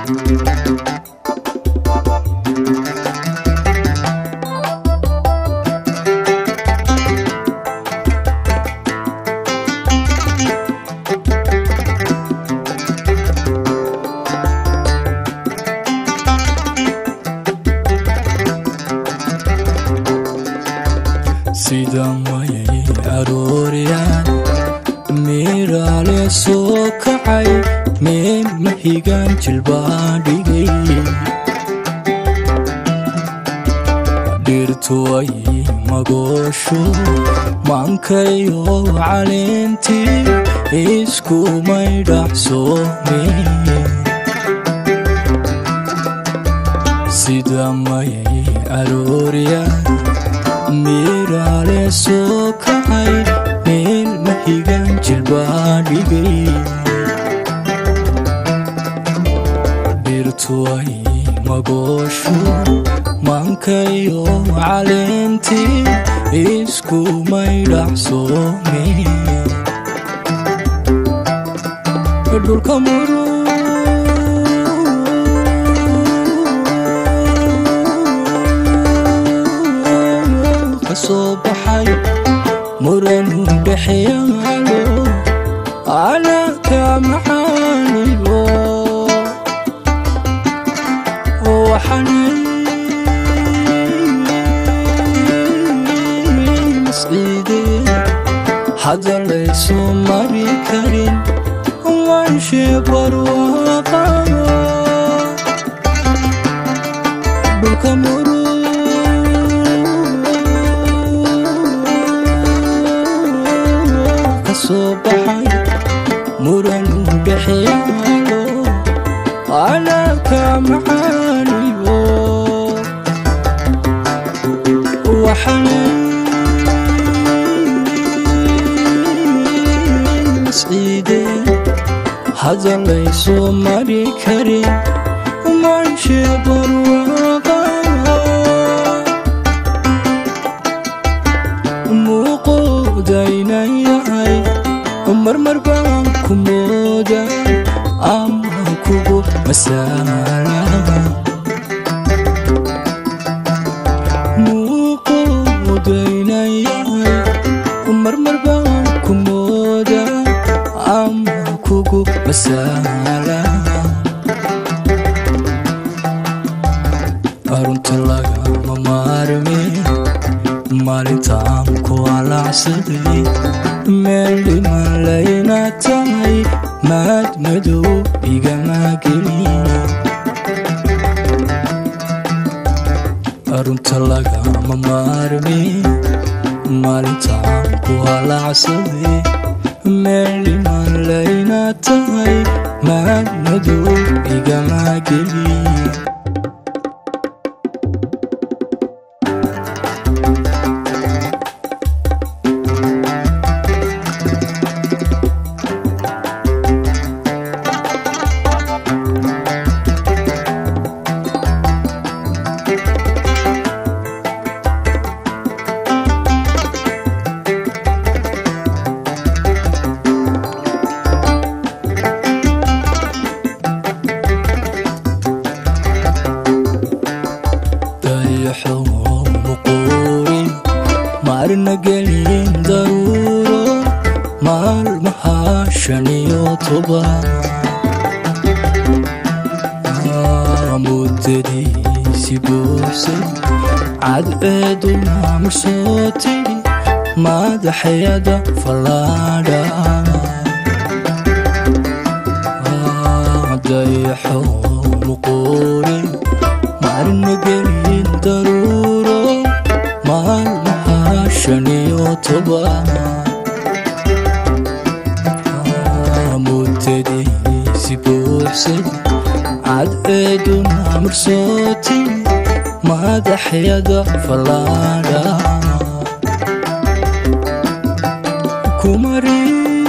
sidaan wayay arooriyaan meeraale soo kacay meel mahigaan jilbaa dhigay dhirtu ay magoosho maankayo caleentii isku maydhaxsoomeen sidaan wayay arooriyaan meeraale soo kacay meel mahigaan jilbaa dhigay dhirtu ay magoosho maankayo caleentii isku maydhaxsoomeen dhulka murug kasoo baxay muran dhexyaalo calaalka macaanigo waxanay masciideen hadda laysu mari karin waanshee barwaaqa dhulka murug kasoo baxay muran dhexyaalo calaalka macaanigo waxanay masciideen hadda laysu mari karin waanshee barwaaqa muuqoodaynan yahay marmar baan ku mooda ama kugu masaala muuqoodaynan yahay marmar baan ku mooda ama kugu masaala arunta lagama maarmeen maalintaan ku alacsaday meel dhiman layna tahay maad madow igama gelin arunta lagama maarmeen maalintaan ku alacsaday meel dhiman layna tahay maad madow igama gelin marna gelin daruuro maalmaha 15 muddadiisi buuxsan cadceeduna marsoo tiri madaxyada fallaadha dayaxo muquuri marna gelin daruuro maalmaha 15 muddadiisi buuxsan cadceeduna marsoo tiri madaxyada fallaadha kumari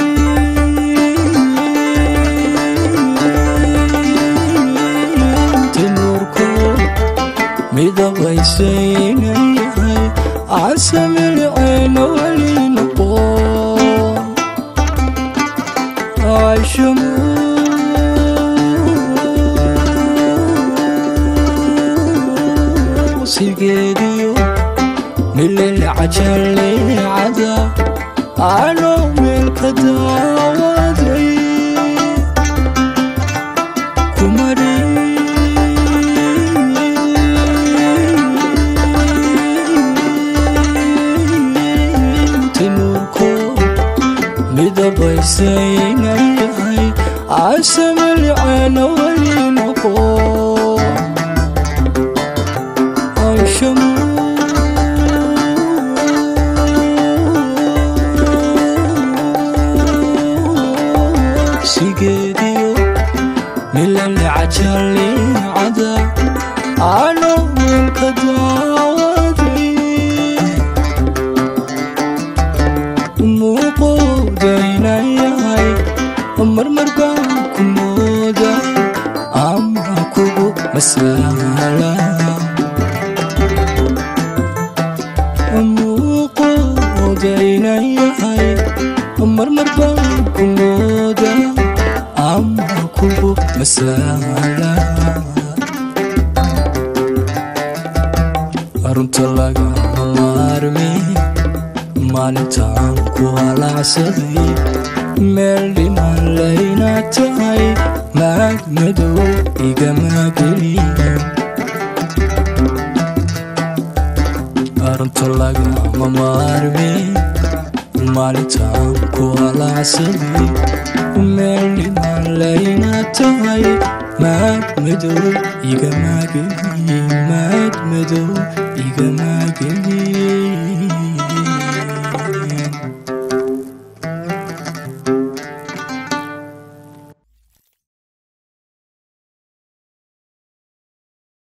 tinurko midabaysaynayhay casamilcayna walinaqo عايشمو سيجيديو من العجل عدا عنو ملك داودي كمري تنوركو مدبيسين أيهاي عسم العين ولينكو عشمو سيجيديو من العجل عدا عنو ملك داودي موقودين أيهاي مرمرقا كمودا أما كوبو مسالا موقودين أيهاي مرمرقا كمودا أما كوبو مسالا أرنت لغا مارمي maalintaan ku halacsaday meel dhiman layna tahay maag madow igama gelin arunta lagama maarmin maalintaan ku halacsaday meel dhiman layna tahay maag madow igama gelin maag madow igama gelin